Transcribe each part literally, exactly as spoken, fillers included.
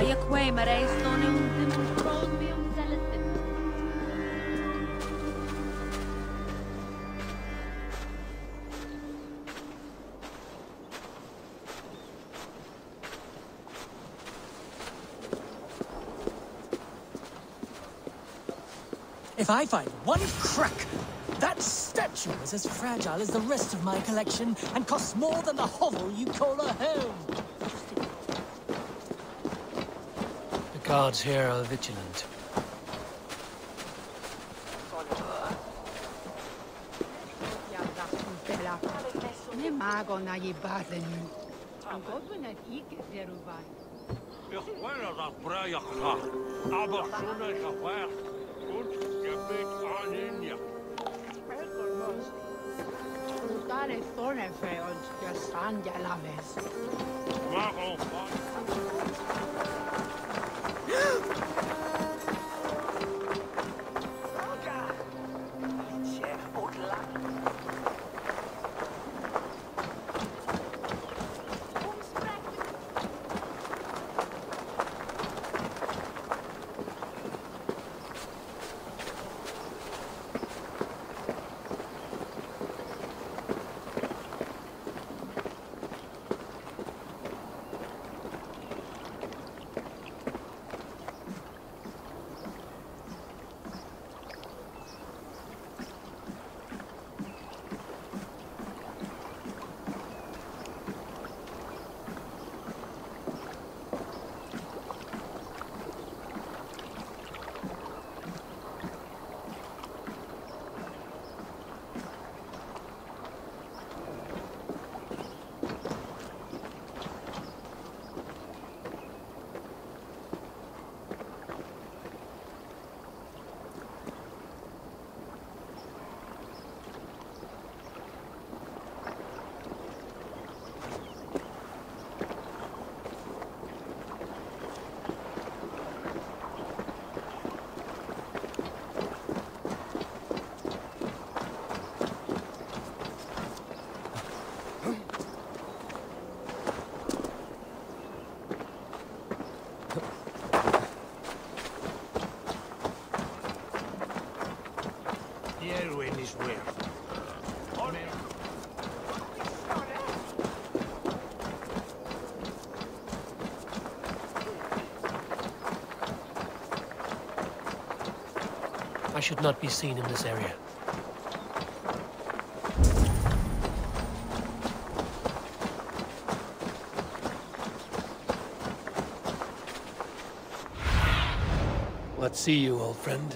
je quei mareis non un dimostron mi un zealotin. If I find one crack, that statue is as fragile as the rest of my collection and costs more than the hovel you call a home. The guards here are vigilant. Ich will das Brejach, aber schon ist er wert. Und gebet an ihn ja. Dare Thornefeld, der Sanja Laves. Warum? I should not be seen in this area. What see you, old friend?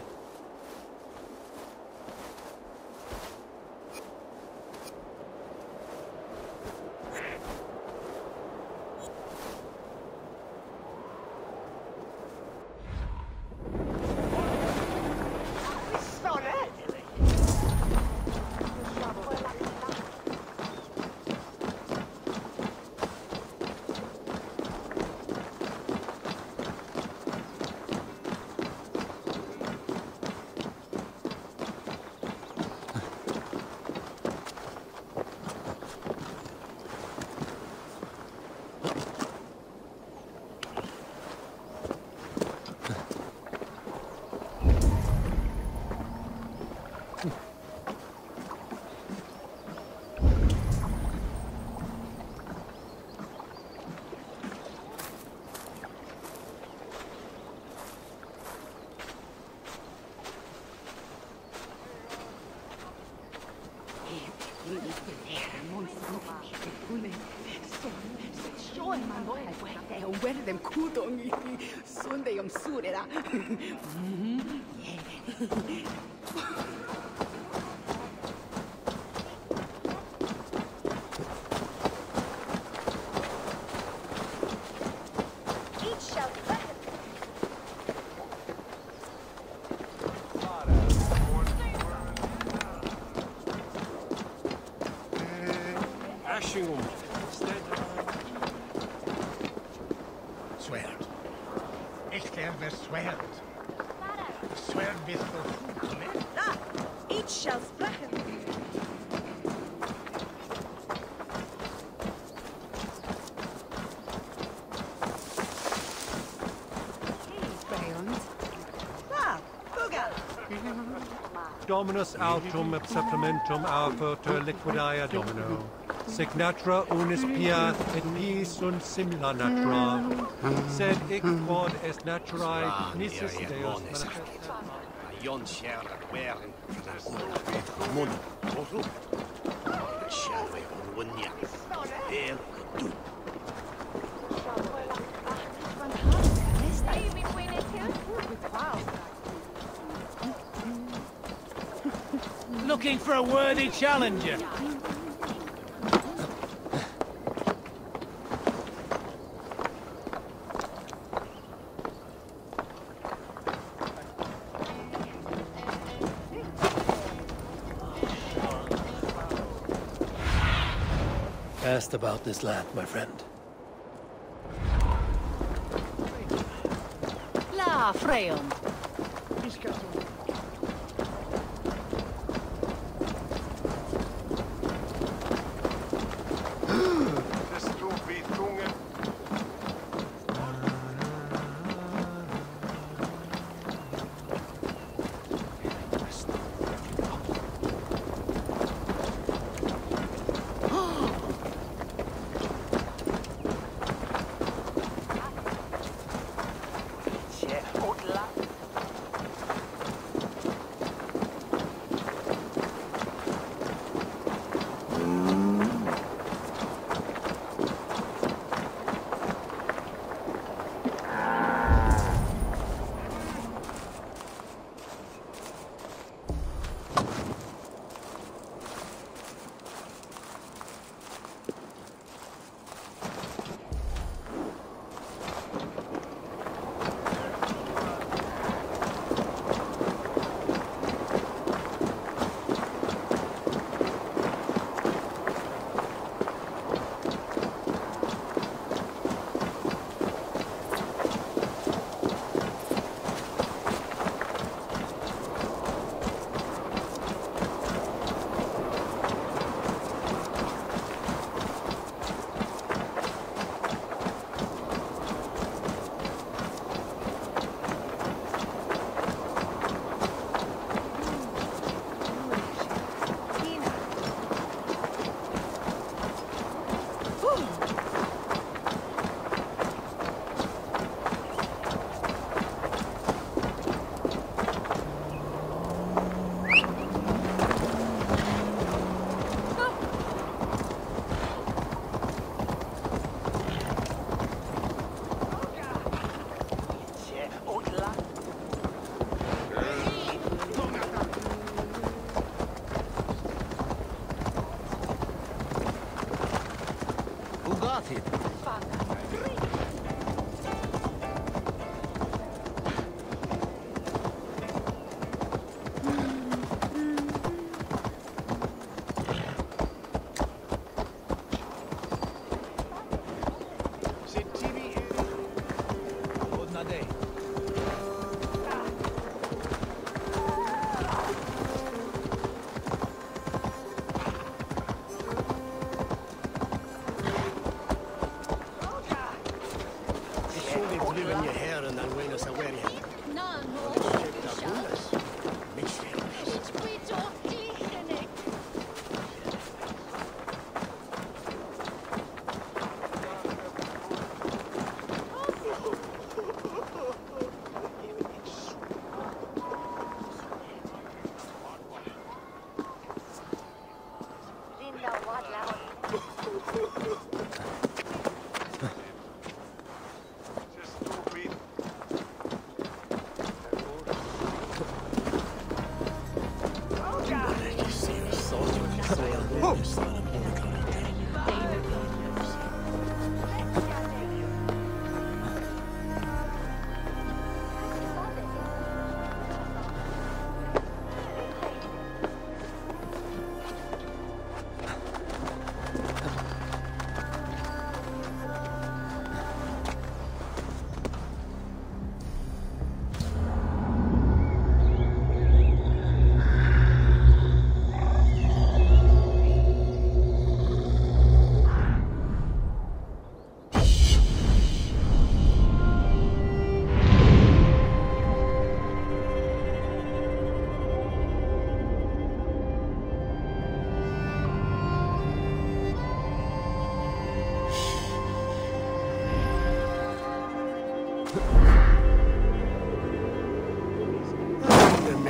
Dem kudongi Sunday om surera. Dominus autum et supplementum aufertur liquidae Domino. Sic natura unis pia et pii sunt simila natura. Sed hic quod est naturae nisus Deus manifestat. Ion share where mun osu. Shall we on one El du. Looking for a worthy challenger. Asked about this land, my friend. La Freon.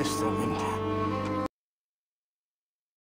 Testament.